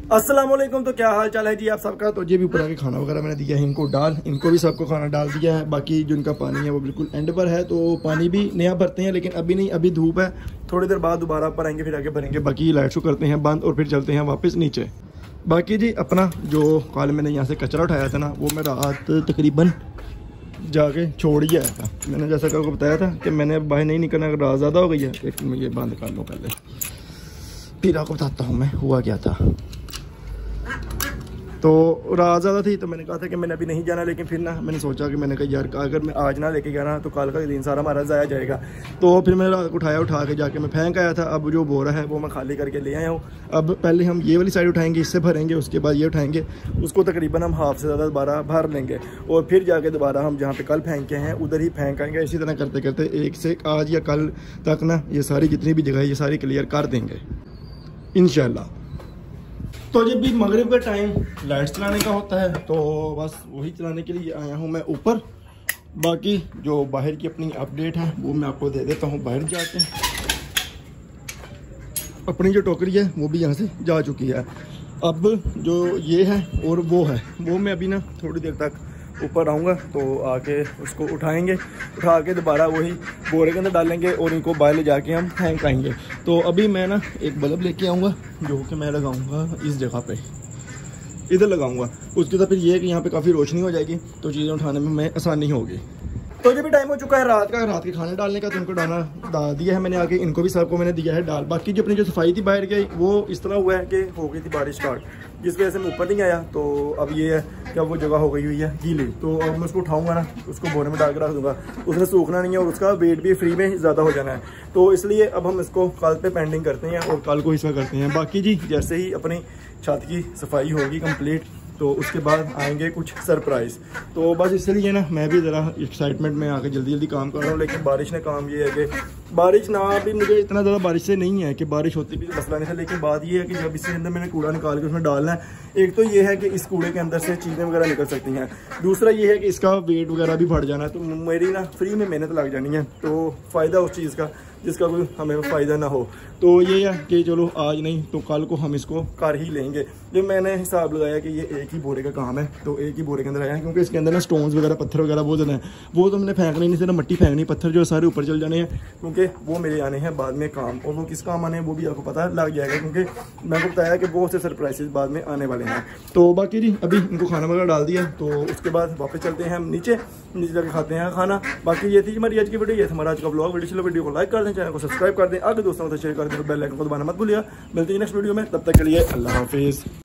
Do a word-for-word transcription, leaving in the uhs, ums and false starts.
अस्सलाम वालेकुम। तो क्या हाल चाल है जी आप सबका। तो ये भी ऊपर आके खाना वगैरह मैंने दिया है इनको डाल, इनको भी सबको खाना डाल दिया है। बाकी जो इनका पानी है वो बिल्कुल एंड पर है, तो पानी भी नया भरते हैं, लेकिन अभी नहीं, अभी धूप है, थोड़ी देर बाद दोबारा ऊपर आएंगे, फिर आगे भरेंगे। बाकी लाइट को करते हैं बंद और फिर चलते हैं वापस नीचे। बाकी जी अपना जो कल मैंने यहाँ से कचरा उठाया था ना, वो मैं रात तकरीबन जाके छोड़ ही आया था। मैंने जैसा कि आपको बताया था कि मैंने बाहर नहीं निकलना, अगर रात ज़्यादा हो गई है एक मैं ये बंद कर लूँ पहले, फिर आपको बताता हूँ मैं हुआ क्या था। तो रात ज़्यादा थी तो मैंने कहा था कि मैंने अभी नहीं जाना, लेकिन फिर ना मैंने सोचा कि मैंने कहा यार अगर मैं आज ना लेके गया ना तो कल का दिन सारा हमारा ज़ाया जाएगा। तो फिर मैंने रात को उठाया, उठा के जाके मैं फेंक आया था। अब जो बोरा है वो मैं खाली करके ले आया हूँ। अब पहले हम ये वाली साइड उठाएंगे, इससे भरेंगे, उसके बाद ये उठाएंगे, उसको तकरीबन हम हाफ से ज़्यादा दोबारा भर लेंगे और फिर जाके दोबारा हम जहाँ पे कल फेंके हैं उधर ही फेंक आएंगे। इसी तरह करते करते एक से आज या कल तक ना ये सारी जितनी भी जगह ये सारी क्लियर कर देंगे इंशाल्लाह। तो जब भी मगरिब का टाइम लाइट चलाने का होता है तो बस वही चलाने के लिए आया हूँ मैं ऊपर। बाकी जो बाहर की अपनी अपडेट है वो मैं आपको दे देता हूँ। बाहर जाके अपनी जो टोकरी है वो भी यहाँ से जा चुकी है। अब जो ये है और वो है वो मैं अभी ना थोड़ी देर तक ऊपर आऊँगा तो आके उसको उठाएंगे, उठा के दोबारा वही बोरे के अंदर डालेंगे और इनको बाहर ले जाके हम फेंक आएंगे। तो अभी मैं ना एक बल्ब लेके आऊँगा जो कि मैं लगाऊंगा इस जगह पे, इधर लगाऊंगा। उसके बाद फिर ये है कि यहाँ पे काफ़ी रोशनी हो जाएगी तो चीज़ें उठाने में मैं आसानी होगी। तो जब भी टाइम हो चुका है रात का, रात के खाने डालने का, तो इनको डालना डाल दिया है मैंने आके, इनको भी सबको मैंने दिया है डाल। बाकी जो अपनी जो सफाई थी बाहर की वो इस तरह हुआ है कि हो गई थी बारिश स्टार्ट, जिस वजह से मैं ऊपर नहीं आया। तो अब ये है कि अब वो जगह हो गई हुई है गीली, तो अब मैं उसको उठाऊंगा ना, उसको बोरे में डाल के रख दूंगा। उसने सूखना नहीं है और उसका वेट भी फ्री में ज़्यादा हो जाना है, तो इसलिए अब हम इसको कल पे पेंडिंग करते हैं और कल को इसका करते हैं। बाकी जी जैसे ही अपनी छत की सफाई होगी कंप्लीट तो उसके बाद आएंगे कुछ सरप्राइज़। तो बस इसलिए ना मैं भी ज़रा एक्साइटमेंट में आके जल्दी जल्दी काम कर रहा हूँ। लेकिन बारिश ने काम ये है कि बारिश ना भी मुझे इतना ज़्यादा बारिश से नहीं है कि बारिश होती भी मसला नहीं था, लेकिन बात ये है कि जब इसके अंदर मैंने कूड़ा निकाल के उसमें डालना है, एक तो ये है कि इस कूड़े के अंदर से चीज़ें वगैरह निकल सकती हैं, दूसरा ये है कि इसका वेट वगैरह भी बढ़ जाना है, तो मेरी ना फ्री में मेहनत लग जानी है। तो फ़ायदा उस चीज़ का जिसका कोई हमें फ़ायदा ना हो। तो ये है कि चलो आज नहीं तो कल को हम इसको कर ही लेंगे। जब मैंने हिसाब लगाया कि ये एक ही बोरे का काम है तो एक ही बोरे के अंदर आया है, क्योंकि इसके अंदर ना स्टोन्स वगैरह पत्थर वगैरह बहुत ज़्यादा है, वो तो मैंने फेंकना नहीं, सिर्फ मट्टी फेंकनी, पत्थर जो सारे ऊपर चल जाने हैं, क्योंकि वो मेरे आने हैं बाद में काम, और वो किस काम आने हैं वो भी आपको पता लग जाएगा, क्योंकि मैंने बताया कि बहुत से सरप्राइजेस बाद में आने वाले हैं। तो बाकी जी अभी इनको खाना वगैरह डाल दिया तो उसके बाद वापस चलते हैं हम नीचे, नीचे जाकर खाते हैं खाना। बाकी ये थी हमारी आज की वीडियो, ये था हमारा आज का ब्लॉग। वीडियो चलो वीडियो को लाइक कर दें, चैनल को सब्सक्राइब कर दें, आगे दोस्तों को शेयर कर दें, बेल आइकन को दबाना मत भूलिएगा। मिलते हैं नेक्स्ट वीडियो में, तब तक के लिए अल्लाह हाफिज़।